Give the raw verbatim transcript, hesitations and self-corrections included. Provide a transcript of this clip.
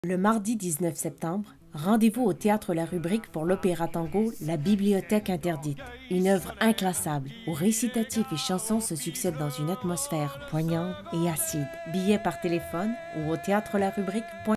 Le mardi dix-neuf septembre, rendez-vous au Théâtre La Rubrique pour l'opéra tango La Bibliothèque interdite, une œuvre inclassable où récitatifs et chansons se succèdent dans une atmosphère poignante et acide. Billets par téléphone ou au théâtre la rubrique point com.